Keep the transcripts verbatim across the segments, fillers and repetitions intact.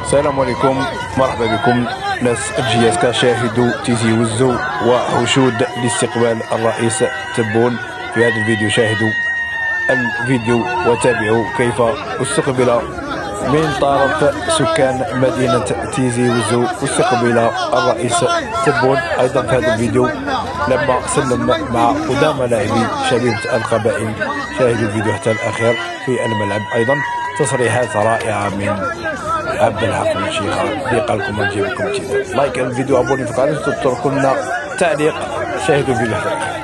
السلام عليكم، مرحبا بكم ناس الجياس كشاهدوا تيزي وزو وحشود لاستقبال الرئيس تبون. في هذا الفيديو شاهدوا الفيديو وتابعوا كيف استقبل من طرف سكان مدينة تيزي وزو استقبل الرئيس تبون. ايضا في هذا الفيديو لما سلم مع قدامى لاعبي شبيبة القبائل، شاهدوا الفيديو حتى الاخير في الملعب. ايضا تصريحات رائعة من عبد الحق بن شيخة اللي قال لكم نجيب لكم تيزي. لايك الفيديو، ابوني في القناة، تتركوا لنا تعليق. شاهدوا الفيديو حتى الاخير.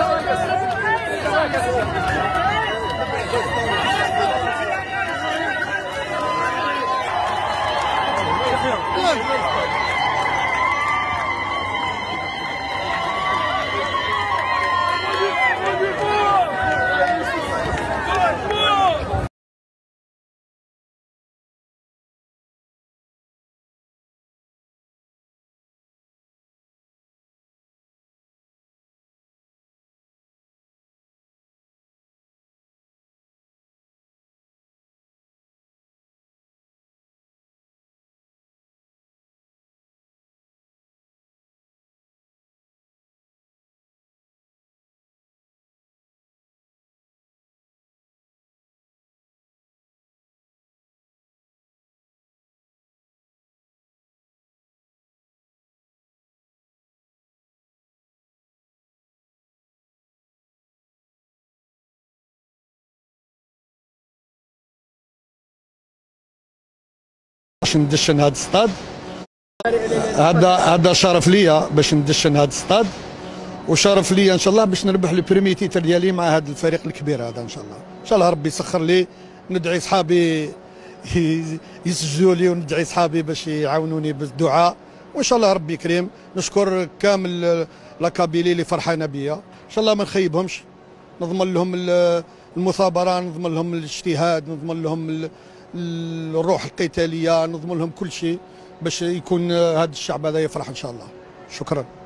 باش ندشن هذا السطاد، هذا هذا شرف ليا باش ندشن هذا السطاد، وشرف ليا ان شاء الله باش نربح لي بريمي تيتر ديالي مع هذا الفريق الكبير هذا. ان شاء الله ان شاء الله ربي يسخر لي، ندعي صحابي يسجدوا لي، وندعي صحابي باش يعاونوني بالدعاء، وان شاء الله ربي كريم. نشكر كامل لاكابيلي اللي فرحانه بيا، ان شاء الله ما نخيبهمش، نضمن لهم المثابره، نضمن لهم الاجتهاد، نضمن لهم الروح القتاليه، نضمن لهم كل شيء باش يكون هذا الشعب هذا يفرح ان شاء الله. شكرا.